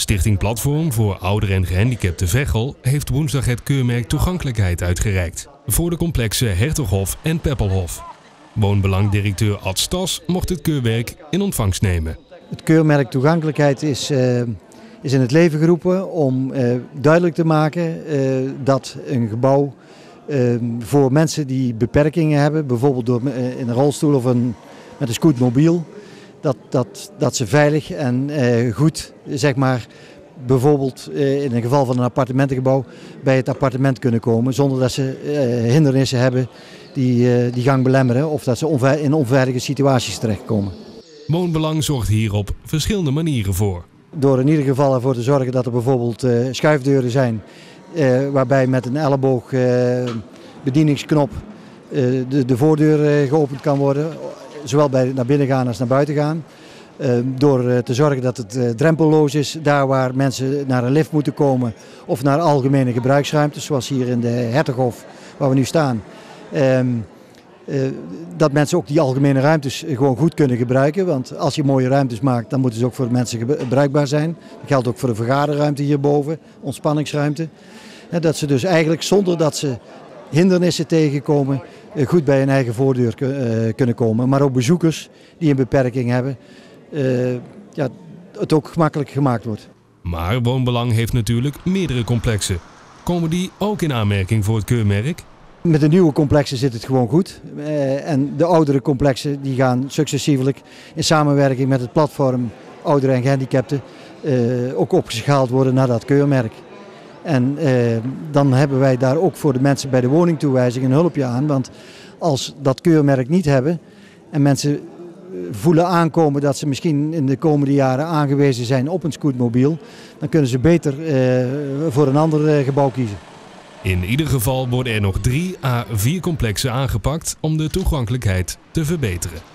Stichting Platform voor Ouderen en Gehandicapten Veghel heeft woensdag het keurmerk toegankelijkheid uitgereikt voor de complexen Hertoghof en Peppelhof. Woonbelang-directeur Ad Stas mocht het keurmerk in ontvangst nemen. Het keurmerk toegankelijkheid is in het leven geroepen om duidelijk te maken dat een gebouw voor mensen die beperkingen hebben, bijvoorbeeld in een rolstoel of met een scootmobiel, dat ze veilig en goed, zeg maar, bijvoorbeeld in een geval van een appartementengebouw bij het appartement kunnen komen zonder dat ze hindernissen hebben die gang belemmeren of dat ze in onveilige situaties terechtkomen. Woonbelang zorgt hier op verschillende manieren voor. Door in ieder geval ervoor te zorgen dat er bijvoorbeeld schuifdeuren zijn waarbij met een elleboog bedieningsknop de voordeur geopend kan worden, zowel bij naar binnen gaan als naar buiten gaan. Door te zorgen dat het drempelloos is, daar waar mensen naar een lift moeten komen of naar algemene gebruiksruimtes, zoals hier in de Hertoghof waar we nu staan. Dat mensen ook die algemene ruimtes gewoon goed kunnen gebruiken. Want als je mooie ruimtes maakt, dan moeten ze ook voor de mensen bruikbaar zijn. Dat geldt ook voor de vergaderruimte hierboven, ontspanningsruimte. Dat ze dus eigenlijk zonder dat ze hindernissen tegenkomen, goed bij hun eigen voordeur kunnen komen. Maar ook bezoekers die een beperking hebben, het ook gemakkelijk gemaakt wordt. Maar Woonbelang heeft natuurlijk meerdere complexen. Komen die ook in aanmerking voor het keurmerk? Met de nieuwe complexen zit het gewoon goed. En de oudere complexen die gaan successievelijk in samenwerking met het platform Ouderen en Gehandicapten ook opgeschaald worden naar dat keurmerk. En dan hebben wij daar ook voor de mensen bij de woningtoewijzing een hulpje aan. Want als dat keurmerk niet hebben en mensen voelen aankomen dat ze misschien in de komende jaren aangewezen zijn op een scootmobiel, dan kunnen ze beter voor een ander gebouw kiezen. In ieder geval worden er nog 3 à 4 complexen aangepakt om de toegankelijkheid te verbeteren.